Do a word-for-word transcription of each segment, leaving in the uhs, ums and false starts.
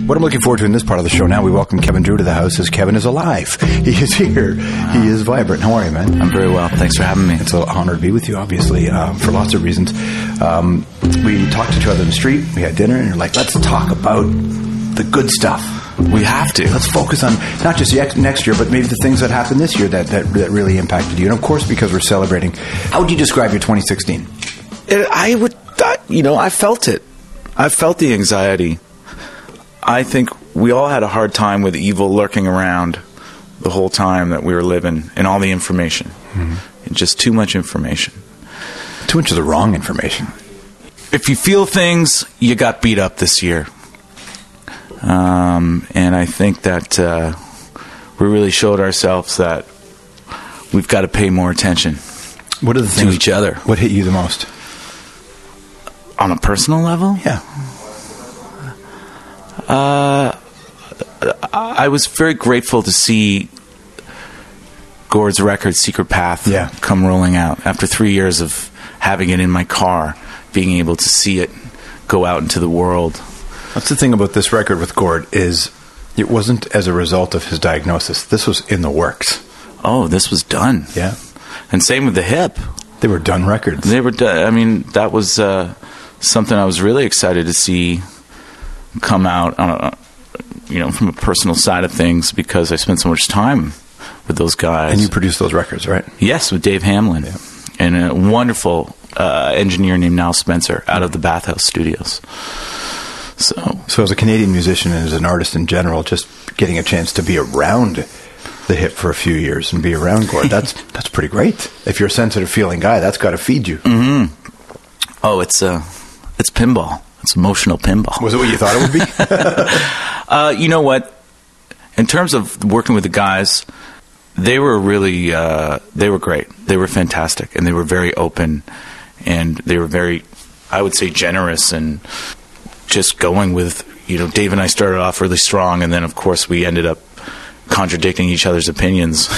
What I'm looking forward to in this part of the show now, we welcome Kevin Drew to the house as Kevin is alive. He is here. Wow. He is vibrant. How are you, man? I'm very well. Thanks for having me. It's an honor to be with you, obviously, um, for lots of reasons. Um, we talked to each other in the street. We had dinner, and you're like, let's talk about the good stuff. We have to. Let's focus on not just the ex- next year, but maybe the things that happened this year that, that, that really impacted you. And, of course, because we're celebrating. How would you describe your twenty sixteen? It, I would, I, you know, I felt it. I felt the anxiety. I think we all had a hard time with evil lurking around the whole time that we were living, and all the information. Mm-hmm. Just too much information. Too much of the wrong information. If you feel things, you got beat up this year. Um, and I think that uh, we really showed ourselves that we've got to pay more attention what are the to things, each other. What hit you the most? On a personal level? Yeah. Uh, I was very grateful to see Gord's record, Secret Path, yeah. come rolling out. After three years of having it in my car, being able to see it go out into the world. That's the thing about this record with Gord is it wasn't as a result of his diagnosis. This was in the works. Oh, this was done. Yeah. And same with the Hip. They were done records. They were done. I mean, that was uh, something I was really excited to see come out on a, you know, from a personal side of things, because I spent so much time with those guys. And you produced those records, right? Yes, with Dave Hamlin. Yeah. And a wonderful uh, engineer named Niall Spencer out of the Bathhouse Studios. So, so as a Canadian musician and as an artist in general, just getting a chance to be around the Hip for a few years and be around Gord, that's that's pretty great. If you're a sensitive feeling guy, that's got to feed you. Mm-hmm. Oh, it's uh, it's pinball. It's emotional pinball. Was it what you thought it would be? uh, you know what? In terms of working with the guys, they were really, uh, they were great. They were fantastic, and they were very open, and they were very, I would say, generous, and just going with, you know, Dave and I started off really strong, and then, of course, we ended up contradicting each other's opinions.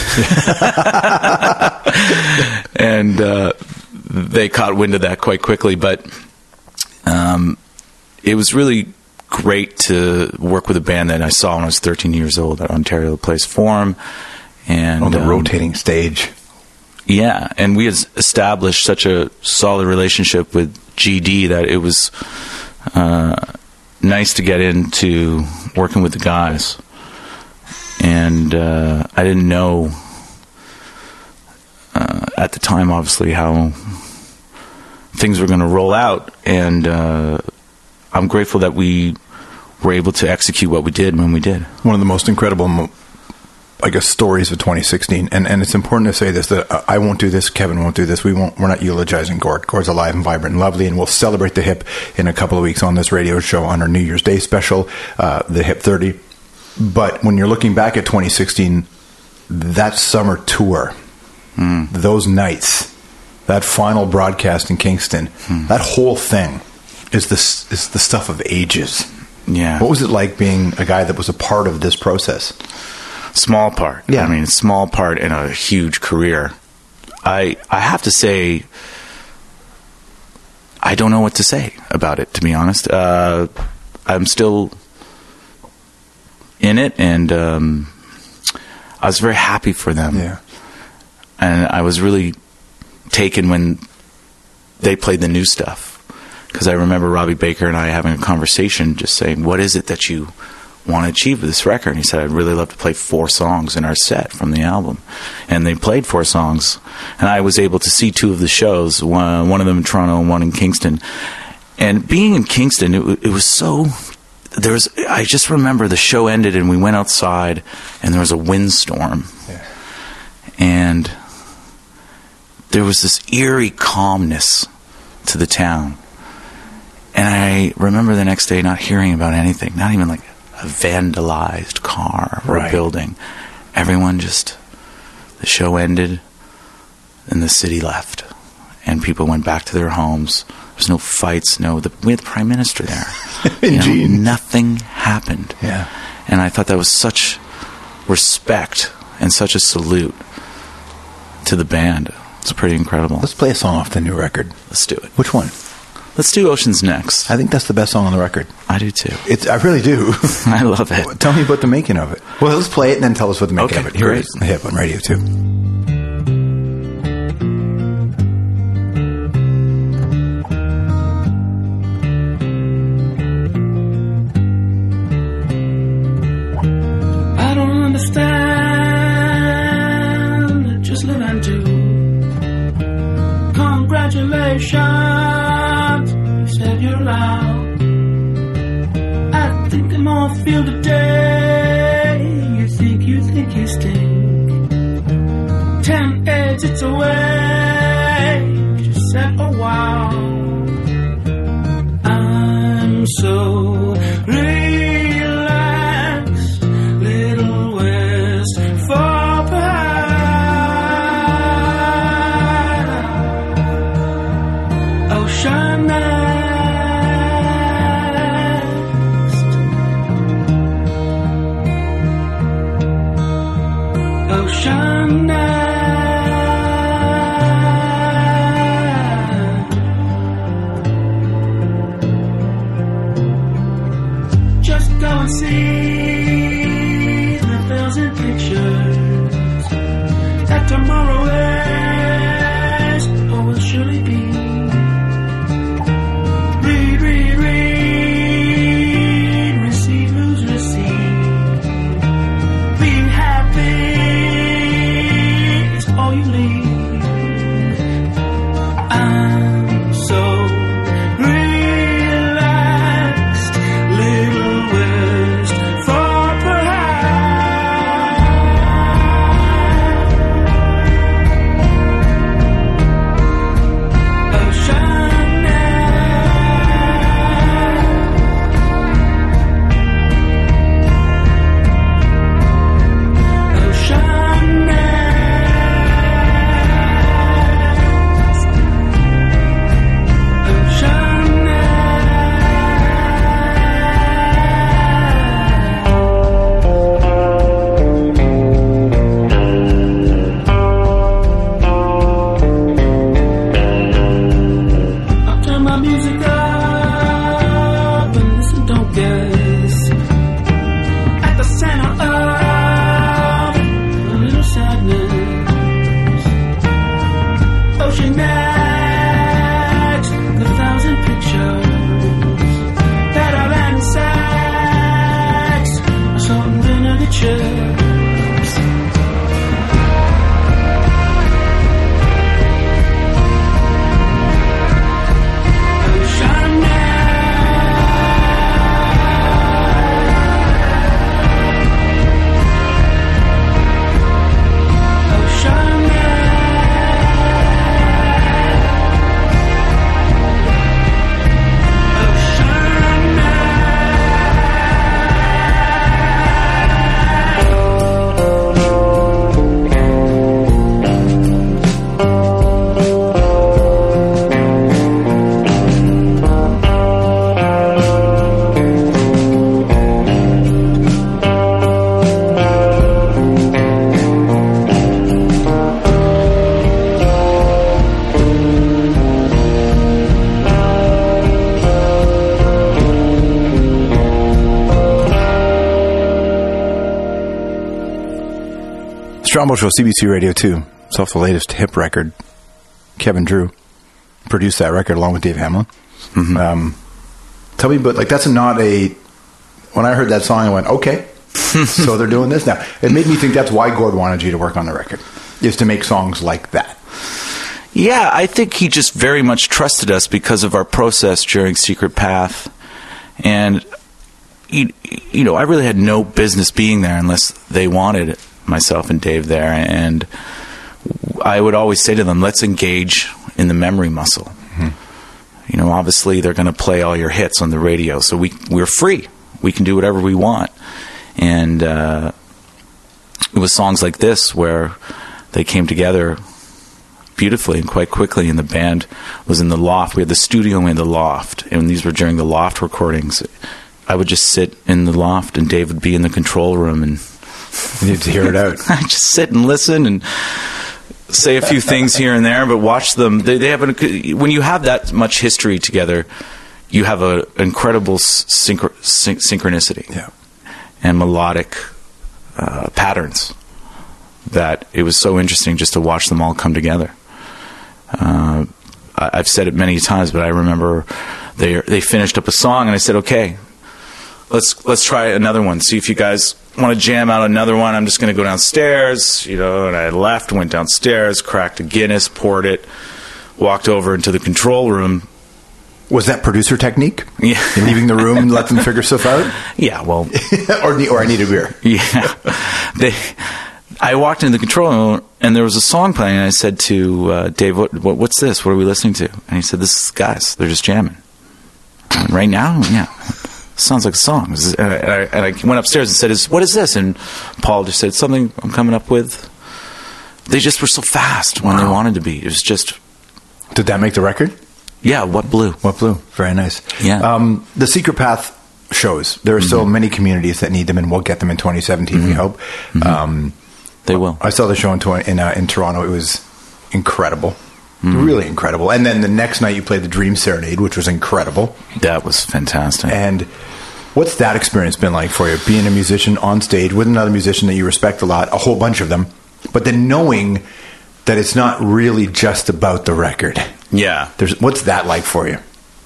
And uh, they caught wind of that quite quickly, but um, it was really great to work with a band that I saw when I was thirteen years old at Ontario Place Forum. And, on the um, rotating stage. Yeah, and we had established such a solid relationship with G D that it was uh, nice to get into working with the guys. And uh, I didn't know uh, at the time, obviously, how things were going to roll out. And uh, I'm grateful that we were able to execute what we did when we did. One of the most incredible mo- I guess stories of twenty sixteen, and and it's important to say this, that uh, I won't do this, Kevin won't do this, we won't, we're not eulogizing Gord. Gord's alive and vibrant and lovely, and we'll celebrate the Hip in a couple of weeks on this radio show on our New Year's Day special, uh, the Hip thirty. But when you're looking back at twenty sixteen, that summer tour, mm. those nights, that final broadcast in Kingston, mm. that whole thing is this is the stuff of ages. Yeah. What was it like being a guy that was a part of this process? Small part. Yeah. I mean, small part in a huge career. I I have to say, I don't know what to say about it, to be honest. Uh, I'm still in it, and um, I was very happy for them. Yeah. And I was really taken when they played the new stuff, because I remember Robbie Baker and I having a conversation, just saying, what is it that you want to achieve with this record? And he said, I'd really love to play four songs in our set from the album. And they played four songs, and I was able to see two of the shows, one, one of them in Toronto and one in Kingston. And being in Kingston, it, it was so, there was, I just remember the show ended and we went outside and there was a windstorm. Yeah. And there was this eerie calmness to the town. And I remember the next day not hearing about anything, not even like a vandalized car or right. a building. Everyone just, the show ended and the city left and people went back to their homes. There's no fights, no, the, we had the Prime Minister there. You know, nothing happened. Yeah. And I thought that was such respect and such a salute to the band. It's pretty incredible. Let's play a song off the new record. Let's do it. Which one? Let's do Oceans Next. I think that's the best song on the record. I do too. It's, I really do. I love it. Tell me about the making of it. Well, let's play it and then tell us what the making Okay, of it. Here great. it is, the Hip on Radio two. I don't understand. Just live and do. Congratulations, you said you're loud. I think I'm all feel today. You think, you think you stink. Ten exits away. Just said, oh wow. I'm so relaxed. Little West for pride. Ocean next. Ocean next. Just go and see the thousand pictures that tomorrow is or will surely be. Read, read, read, receive, lose, receive. Be happy is all you need. I'm so relaxed, Little West for pride. Ocean next. Ocean next. Ocean I'll turn my music up and listen, don't guess. At the center of a little sadness. Ocean next, the thousand pictures that are land sex or something of the chips. Ocean next. Ocean Strombo Show, C B C Radio two. It's off the latest Hip record. Kevin Drew produced that record along with Dave Hamlin. Mm-hmm. Um, tell me about, like, that's not a... When I heard that song, I went, okay, so they're doing this now. It made me think that's why Gord wanted you to work on the record, is to make songs like that. Yeah, I think he just very much trusted us because of our process during Secret Path. And, you, you know, I really had no business being there unless they wanted myself and Dave there. And I would always say to them, let's engage in the memory muscle. Mm-hmm. You know, obviously they're going to play all your hits on the radio, so we, we're free. We can do whatever we want. And uh, it was songs like this where they came together beautifully and quite quickly, and the band was in the loft. We had the studio in the loft, and these were during the loft recordings. I would just sit in the loft, and Dave would be in the control room, and you need to hear it out. I just sit and listen, and say a few things here and there, but watch them. They, they have an, when you have that much history together, you have an incredible synch- syn- synchronicity yeah. and melodic uh, patterns that it was so interesting just to watch them all come together. Uh, I, I've said it many times, but I remember they they finished up a song, and I said, "Okay, let's let's try another one. See if you guys want to jam out another one. I'm just going to go downstairs, you know." And I left, went downstairs, cracked a Guinness, poured it, walked over into the control room. Was that producer technique? Yeah. You're leaving the room and let them figure stuff out? Yeah, well... or, or I need a beer. Yeah. They, I walked into the control room, and there was a song playing, and I said to uh, Dave, what, what, what's this? What are we listening to? And he said, this is guys. They're just jamming. And right now? Yeah. Sounds like a song. And I, and I, and I went upstairs and said, is, what is this? And Paul just said, it's something I'm coming up with. They just were so fast when wow. they wanted to be. It was just... Did that make the record? Yeah, What Blue. What Blue. Very nice. Yeah. Um, the Secret Path shows. There are mm-hmm. still many communities that need them, and we'll get them in twenty seventeen, mm-hmm. we hope. Mm-hmm. Um, they will. I saw the show in in, uh, in Toronto. It was incredible. Mm-hmm. Really incredible. And then the next night you played the Dream Serenade, which was incredible. That was fantastic. And what's that experience been like for you? Being a musician on stage with another musician that you respect a lot, a whole bunch of them, but then knowing that it's not really just about the record. Yeah. There's, what's that like for you?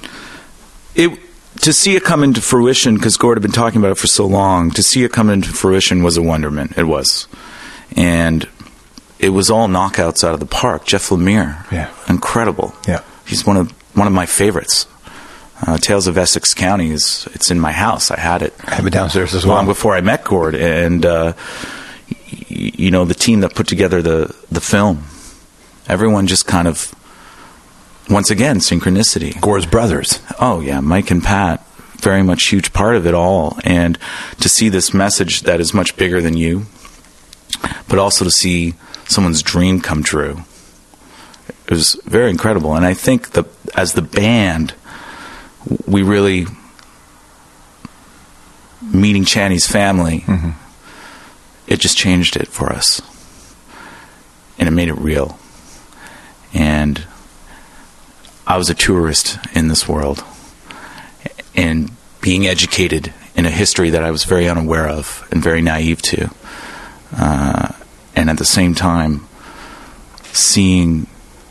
It to see it come into fruition, because Gord had been talking about it for so long, to see it come into fruition was a wonderment. It was. And it was all knockouts out of the park. Jeff Lemire. Yeah. Incredible. Yeah. He's one of one of my favorites. Uh, Tales of Essex County is it's in my house. I had it. I have it downstairs as well. Long before I met Gord. And uh, y- you know, the team that put together the, the film, everyone just kind of, once again, synchronicity. Gord's brothers. Oh, yeah. Mike and Pat, very much huge part of it all. And to see this message that is much bigger than you, but also to see someone's dream come true, it was very incredible. And I think that as the band, we really, meeting Channy's family, mm-hmm. it just changed it for us. And it made it real. And I was a tourist in this world, and being educated in a history that I was very unaware of and very naive to. Uh, and at the same time, seeing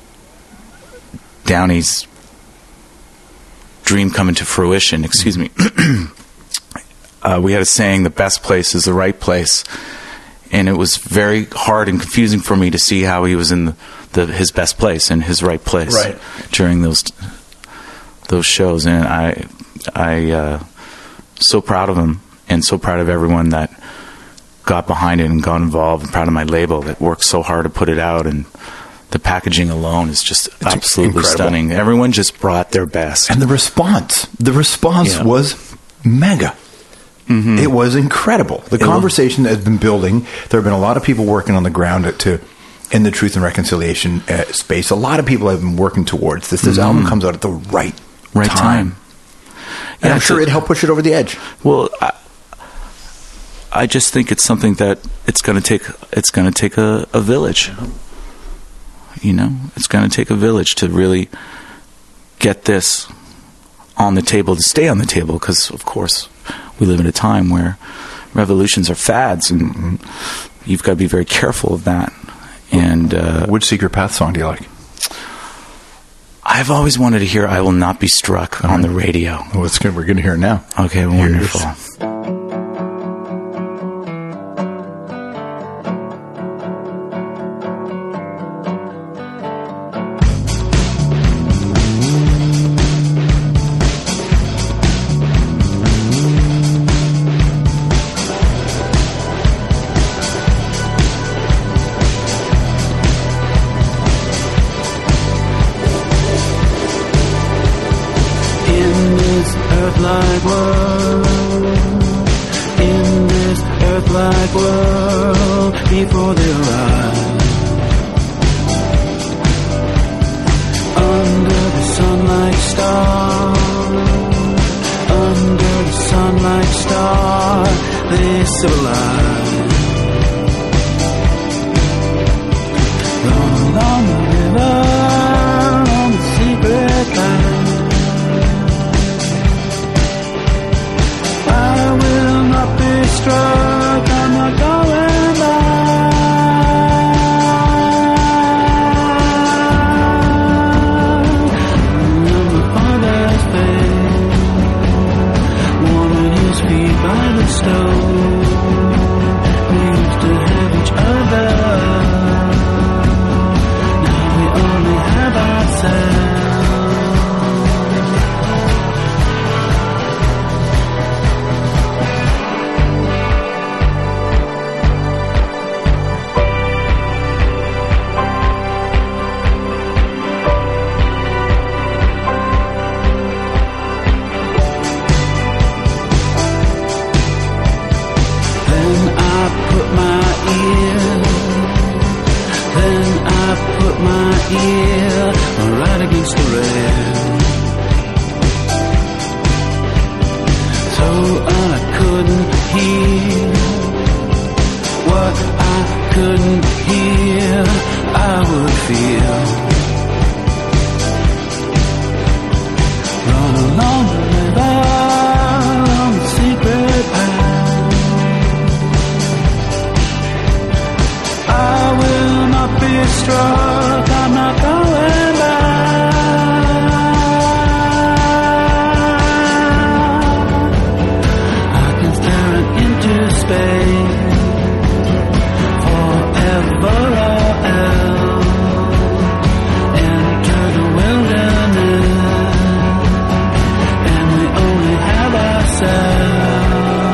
Downey's dream come into fruition, excuse me. uh, we had a saying, the best place is the right place. And it was very hard and confusing for me to see how he was in the, the his best place and his right place right. during those those shows. And I I uh, so proud of him, and so proud of everyone that got behind it and got involved, and proud of my label that worked so hard to put it out. And the packaging alone is just it's absolutely incredible. Stunning. Everyone just brought their best. And the response, the response yeah. was mega. Mm-hmm. It was incredible. The it conversation was. Has been building. There have been a lot of people working on the ground to in the truth and reconciliation uh, space. A lot of people have been working towards this. This mm-hmm. album comes out at the right, right time. time. And yeah, I'm sure it helped push it over the edge. Well, I, I just think it's something that it's going to take. It's going to take a, a village. You know, it's going to take a village to really get this on the table, to stay on the table, because, of course, we live in a time where revolutions are fads, and mm-hmm. you've got to be very careful of that. And uh, which Secret Path song do you like? I've always wanted to hear I Will Not Be Struck All on right. the radio. Well, it's good. We're going to hear it now. Okay, wonderful. earth-like world, in this earth-like world, before their eyes, under the sunlight star, under the sunlight star, they civilize. Long struck, I'm not going back. Remember father's face, warming his feet by the stove. We used to have each other, now we only have ourselves. Ear right against the rail, so I couldn't hear what I couldn't hear. I would feel run along the river, along the secret path. I will not be struck, I'm not going back. I can stare into space forever or else, enter the wilderness, and we only have ourselves.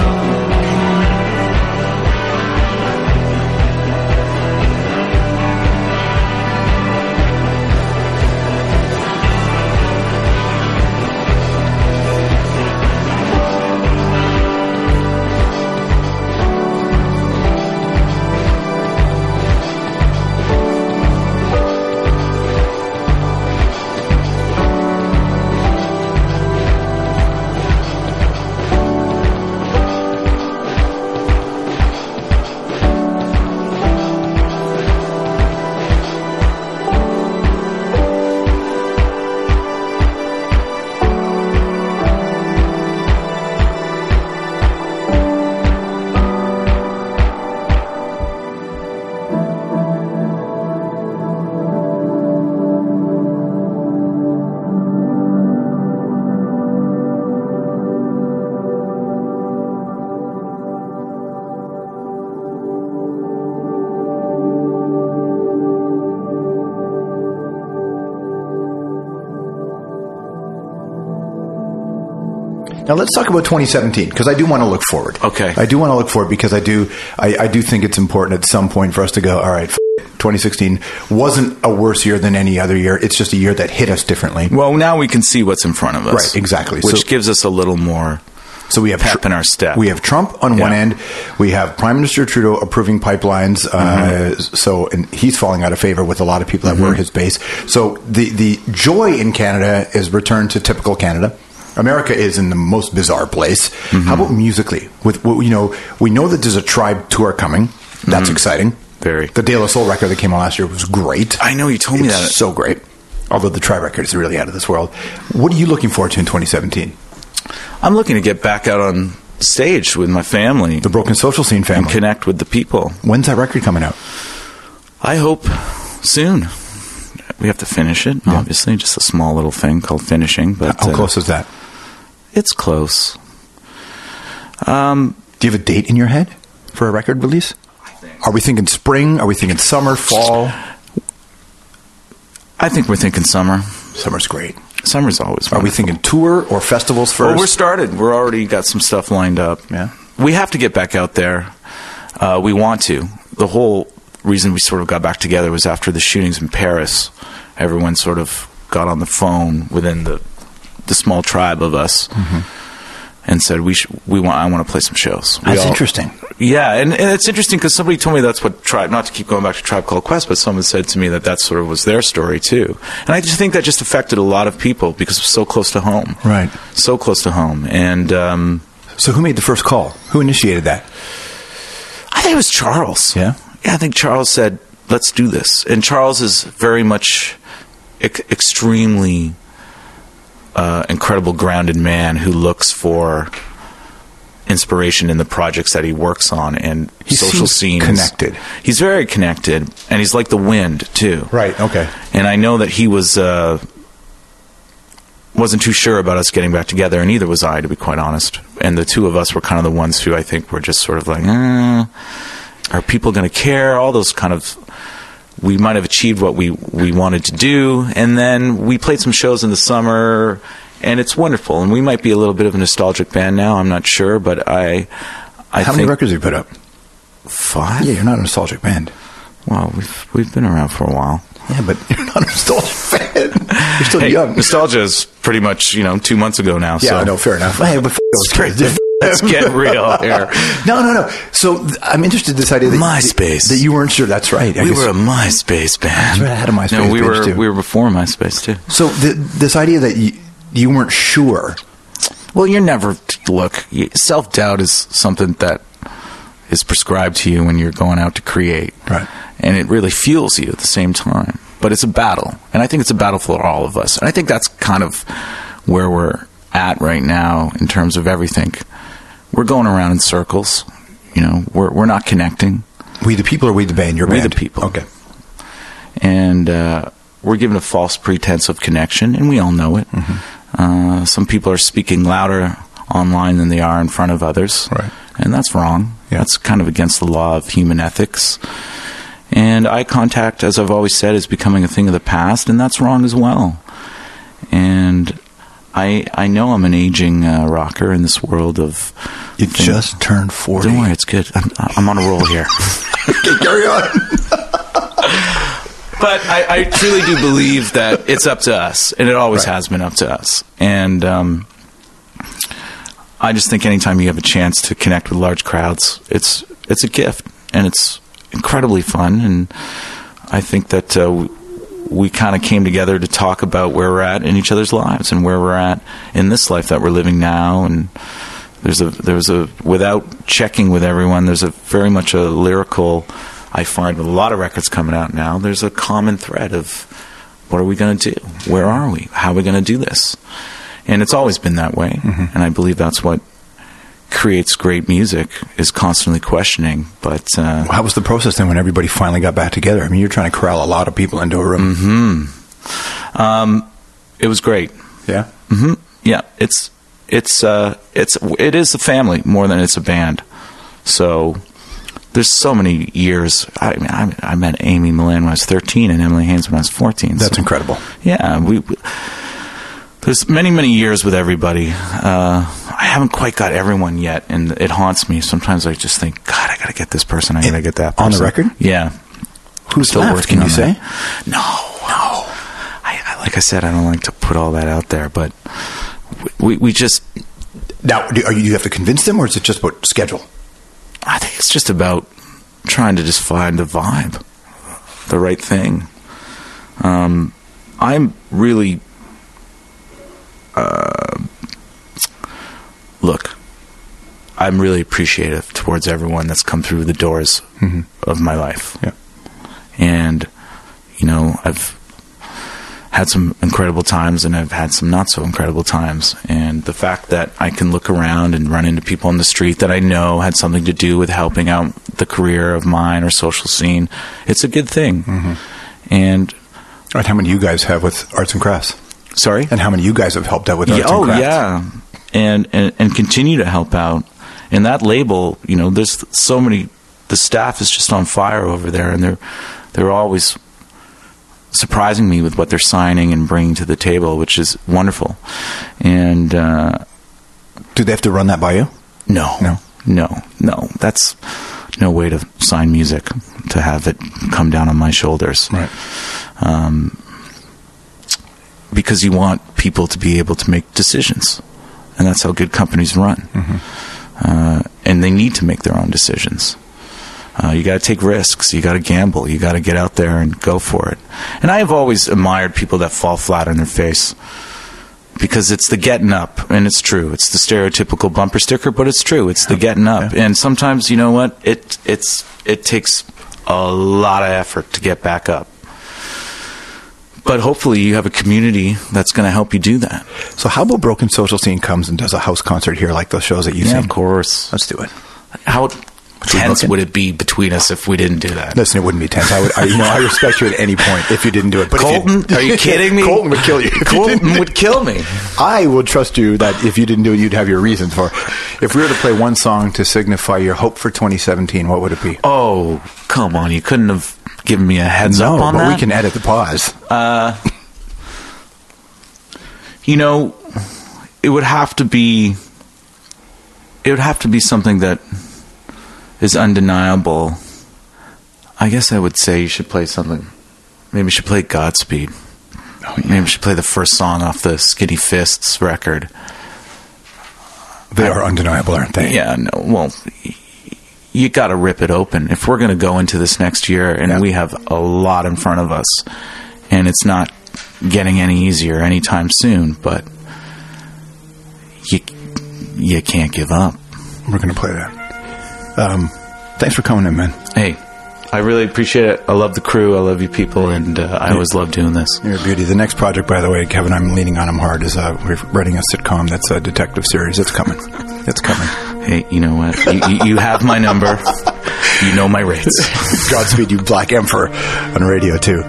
Now let's talk about twenty seventeen, because I do want to look forward. Okay. I do want to look forward because I do I, I do think it's important at some point for us to go, all right, f- twenty sixteen wasn't a worse year than any other year. It's just a year that hit us differently. Well, now we can see what's in front of us. Right, exactly. Which So- gives us a little more So we have pep in our step. We have Trump on Yeah. one end. We have Prime Minister Trudeau approving pipelines. Uh, Mm-hmm. so, and he's falling out of favor with a lot of people that were his base. So the the joy in Canada is returned to typical Canada. America is in the most bizarre place. Mm-hmm. How about musically? With you know, we know that there's a Tribe tour coming. That's Mm-hmm. exciting. Very. The De La Soul record that came out last year was great. I know, you told me It's that. so great. Although the Tribe record is really out of this world. What are you looking forward to in twenty seventeen? I'm looking to get back out on stage with my family. The Broken Social Scene and family. connect with the people. When's that record coming out? I hope soon. We have to finish it, Yeah. obviously. Just a small little thing called finishing. But How uh, close is that? It's close. Um, Do you have a date in your head for a record release? Are we thinking spring? Are we thinking summer, fall? I think we're thinking summer. Summer's great. Summer's always Are we wonderful. thinking tour or festivals first? Well, we're started. We're already got some stuff lined up. Yeah. We have to get back out there. Uh, we want to. The whole reason we sort of got back together was after the shootings in Paris. Everyone sort of got on the phone within the the small tribe of us Mm-hmm. and said, "We sh- we want. I want to play some shows." We That's all- interesting. Yeah, and, and it's interesting because somebody told me that's what Tribe, not to keep going back to Tribe Called Quest, but someone said to me that that sort of was their story too. And I just think that just affected a lot of people because it was so close to home. Right. So close to home. And um, So who made the first call? Who initiated that? I think it was Charles. Yeah? Yeah, I think Charles said, let's do this. And Charles is very much ex- extremely uh, incredible grounded man who looks for inspiration in the projects that he works on, and He social seems scene. connected. He's very connected, and he's like the wind too. Right. Okay. And I know that he was uh, wasn't too sure about us getting back together, and neither was I, to be quite honest. And the two of us were kind of the ones who I think were just sort of like, eh, are people going to care? All those kind of. We might have achieved what we, we wanted to do, and then we played some shows in the summer, and it's wonderful. And we might be a little bit of a nostalgic band now. I'm not sure, but I, I How think many records have you put up? Five. Yeah, you're not a nostalgic band. Well, we've we've been around for a while. Yeah, but you're not a nostalgic fan. You're still Hey, young. nostalgia is pretty much you know two months ago now. Yeah, so. no, fair enough. Hey, but f- those kids. Let's get real here. No, no, no. So th- I'm interested in this idea that MySpace. that you weren't sure. That's right. I we guess- were a MySpace band. That's right, I had a MySpace No, we page, were too. we were before MySpace too. So th- this idea that you, you weren't sure. Well, you're never look. Self doubt is something that is prescribed to you when you're going out to create, Right. and it really fuels you at the same time. But it's a battle, and I think it's a battle for all of us. And I think that's kind of where we're at right now in terms of everything. We're going around in circles. You know, we're we're not connecting. We the people or we the band? Your We band. the people. Okay. And uh, we're given a false pretense of connection, and we all know it. Mm-hmm. Uh, some people are speaking louder online than they are in front of others. Right. And that's wrong. Yeah. That's kind of against the law of human ethics. And eye contact, as I've always said, is becoming a thing of the past, and that's wrong as well. And I I know I'm an aging uh, rocker in this world of... You things. just turned forty. Don't worry, it's good. I'm, I'm on a roll here. Okay, carry on. But I, I truly do believe that it's up to us, and it always Right. has been up to us. And um, I just think anytime you have a chance to connect with large crowds, it's it's a gift, and it's incredibly fun. And I think that uh, we, we kind of came together to talk about where we're at in each other's lives and where we're at in this life that we're living now. And there's a there's a without checking with everyone, there's a very much a lyrical. I find with a lot of records coming out now, there's a common thread of what are we going to do? Where are we? How are we going to do this? And it's always been that way. Mm-hmm. And I believe that's what creates great music, is constantly questioning. But uh, How was the process then when everybody finally got back together? I mean, you're trying to corral a lot of people into a room. Mm-hmm. Um, it was great. Yeah? Mm-hmm. Yeah, it's it's uh, it's it is a family more than it's a band. So there's so many years. I mean, I, I met Amy Millan when I was thirteen and Emily Haynes when I was fourteen. That's so, incredible. Yeah, we, we there's many many years with everybody. Uh, I haven't quite got everyone yet, and it haunts me. Sometimes I just think, God, I got to get this person. I got to get that person. On the record? Yeah. Who's Still left, working can you on say? that. No, no. I, I, like I said, I don't like to put all that out there, but we we just. Now, do, are you, do you have to convince them, or is it just about schedule? I think it's just about trying to just find the vibe, the right thing. Um, I'm really, uh, look, I'm really appreciative towards everyone that's come through the doors mm-hmm. of my life. Yeah. And, you know, I've had some incredible times and I've had some not so incredible times. And the fact that I can look around and run into people on the street that I know had something to do with helping out the career of mine or social scene, it's a good thing. Mm-hmm. And Right, how many you guys have with arts and crafts? sorry? And how many you guys have helped out with arts Yeah, oh, and crafts? yeah. And, and and continue to help out. And that label, you know, there's so many, the staff is just on fire over there, and they're they're always surprising me with what they're signing and bringing to the table, which is wonderful. And uh, Do they have to run that by you? no, No. no, no, that's no way to sign music, to have it come down on my shoulders. Right. Um, because you want people to be able to make decisions, and that's how good companies run. Mm-hmm. Uh, and they need to make their own decisions. Uh, you got to take risks. You got to gamble. You got to get out there and go for it. And I have always admired people that fall flat on their face, because it's the getting up, and it's true. It's the stereotypical bumper sticker, but it's true. It's the getting up. Yeah. And sometimes, you know what? It it's it takes a lot of effort to get back up. but hopefully you have a community that's going to help you do that. So how about Broken Social Scene comes and does a house concert here like those shows that you've Yeah, seen? of course. Let's do it. How tense looking? would it be between us if we didn't do that? Listen, it wouldn't be tense. I would, I, you know, I respect you at any point if you didn't do it. But if Colton, you, are you kidding me? Colton would kill you. If you Colton didn't- would kill me. I would trust you that if you didn't do it, you'd have your reasons for it. If we were to play one song to signify your hope for twenty seventeen, what would it be? Oh, come on. You couldn't have given me a heads no, up on but that? we can edit the pause. You know, it would have to be it would have to be something that is undeniable. I guess I would say you should play something. Maybe you should play Godspeed. Oh, yeah. Maybe you should play the first song off the Skinny Fists record. They are undeniable, aren't they? Yeah, no, well, y- you got to rip it open. If we're going to go into this next year, and Yeah. we have a lot in front of us, and it's not getting any easier anytime soon, but you you can't give up. We're going to play that. Um, thanks for coming in, man. Hey, I really appreciate it. I love the crew. I love you people, and uh, I always love doing this. You're a beauty. The next project, by the way, Kevin, I'm leaning on him hard, is uh, we're writing a sitcom that's a detective series. It's coming. It's coming. Hey, you know what? You, you, you have my number. You know my rates. Godspeed, you Black Emperor on radio, too.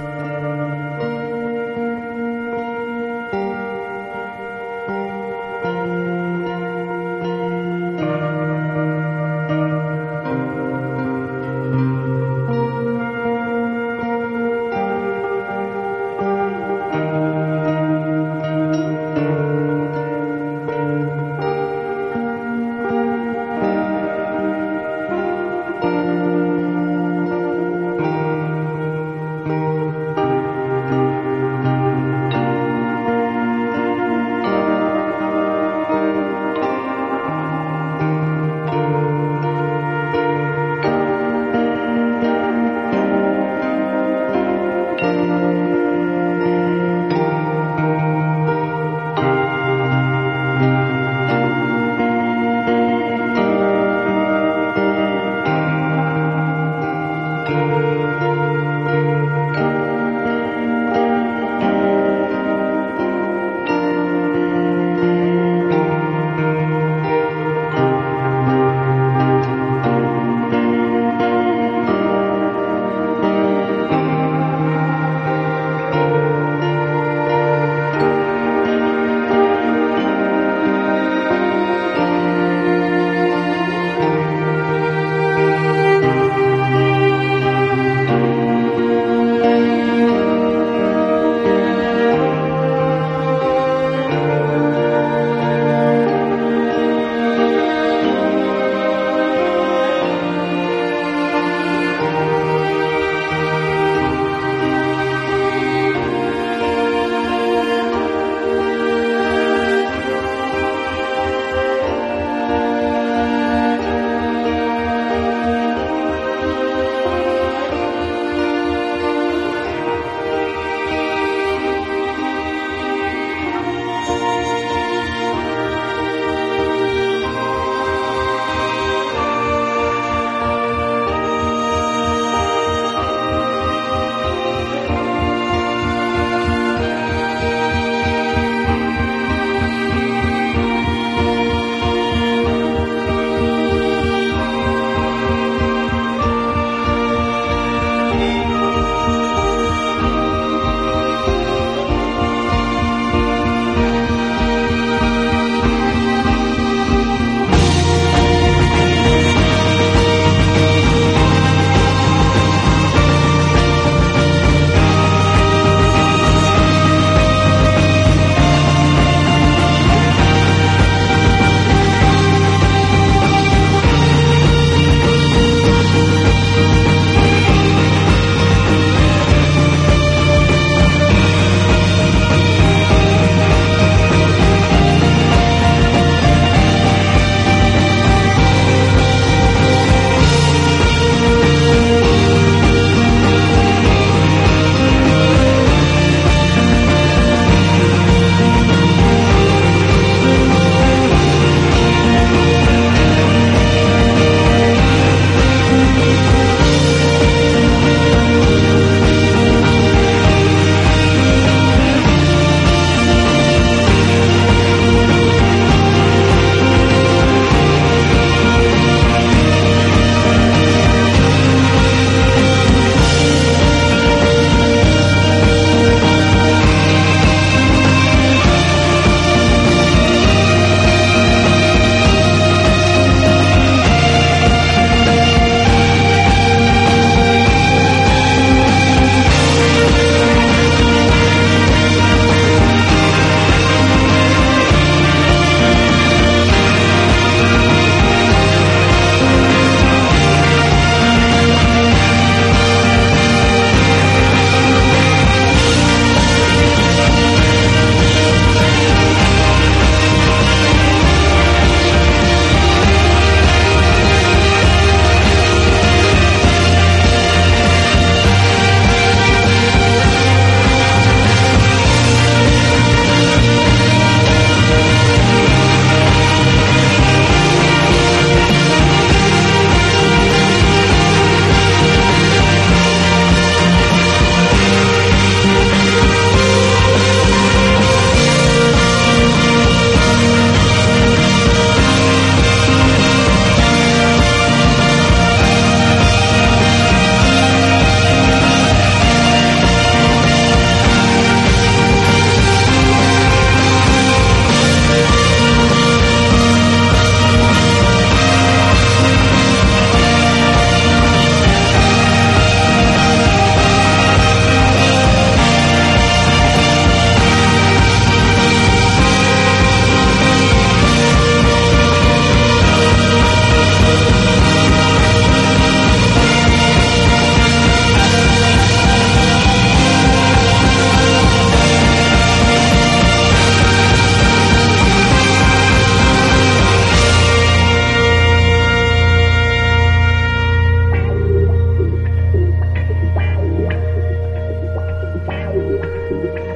Thank you.